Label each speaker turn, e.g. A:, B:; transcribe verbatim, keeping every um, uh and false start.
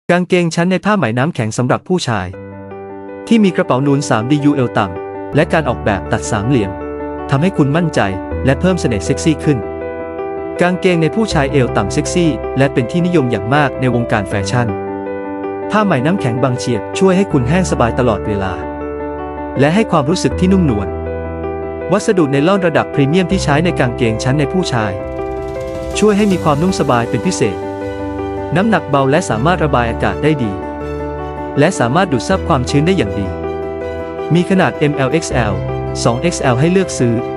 A: กางเกงชั้นในผ้าไหมน้ำแข็งสำหรับผู้ชายที่มีกระเป๋านูน ทรี ดี ยู เอวต่ำและการออกแบบตัดสามเหลี่ยมทำให้คุณมั่นใจและเพิ่มเสน่ห์เซ็กซี่ขึ้นกางเกงในผู้ชายเอวต่ำเซ็กซี่และเป็นที่นิยมอย่างมากในวงการแฟชั่นผ้าไหมน้ำแข็งบางเฉียบช่วยให้คุณแห้งสบายตลอดเวลาและให้ความรู้สึกที่นุ่มนวลวัสดุไนลอนระดับพรีเมียมที่ใช้ในกางเกงชั้นในผู้ชายช่วยให้มีความนุ่มสบายเป็นพิเศษน้ำหนักเบาและสามารถระบายอากาศได้ดีและสามารถดูดซับความชื้นได้อย่างดีมีขนาด เอ็ม แอล เอ็กซ์ แอล สอง เอ็กซ์ แอล ให้เลือกซื้อ